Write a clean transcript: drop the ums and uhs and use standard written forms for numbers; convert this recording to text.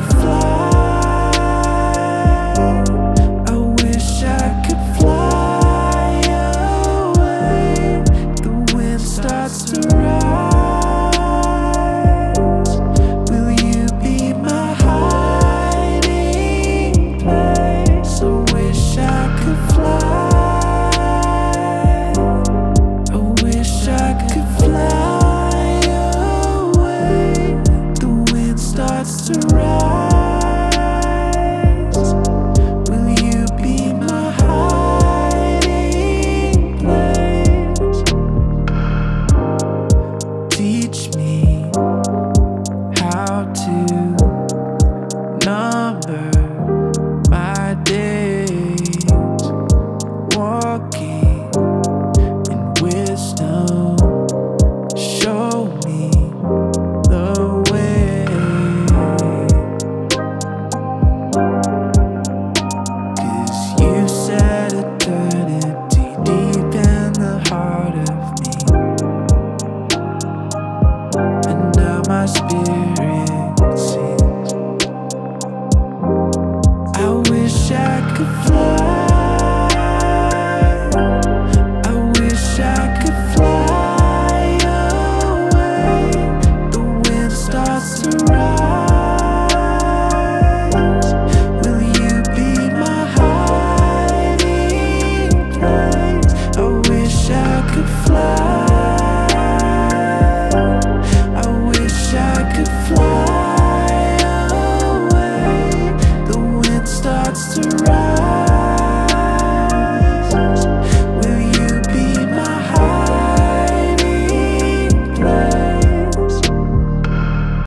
could fly. I wish I could fly away. The wind starts to rise. Will you be my hiding place? I wish I could fly. I wish I could fly away. The wind starts to rise. Will you be my hiding place? Teach me how to number my days, walking in wisdom. Show me the way. 'Cause you said eternity deep in the heart of me, and now my spirit